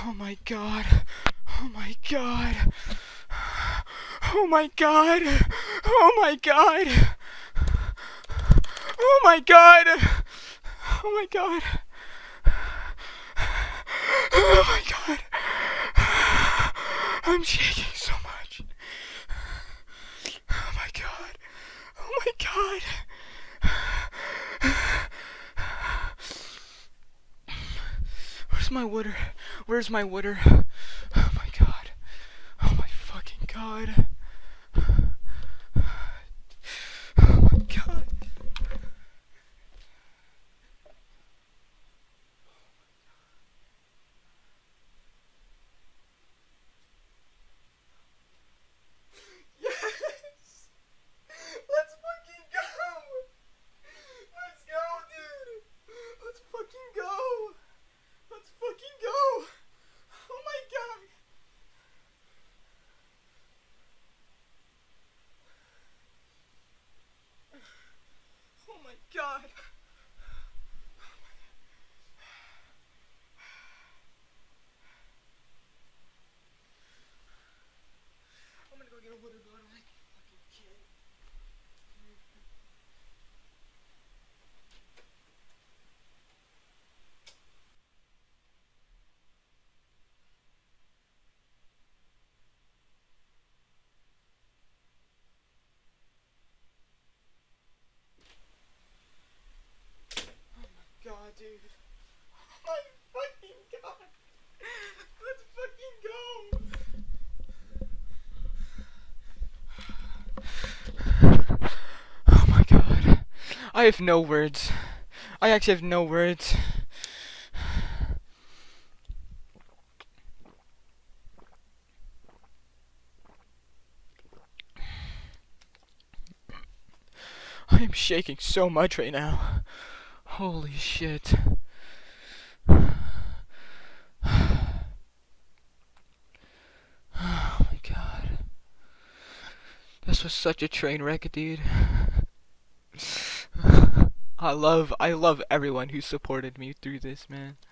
Oh my god. Oh my god. Oh my god. Oh my god. Oh my god. Oh my god. Oh my god. I'm shaking so much. Oh my god. Oh my god. Where's my water? Where's my water? Oh my god. Oh my fucking god. Oh my god. Yes! Let's fucking go! Let's go, dude! Let's fucking go! Let's fucking go! Oh my god! Oh my god! I'm gonna go get a water bottle like a fucking kid. God, dude. Oh my fucking god. Let's fucking go. Oh my god. I have no words. I actually have no words. I am shaking so much right now. Holy shit. Oh my god. This was such a train wreck, dude. I love everyone who supported me through this, man.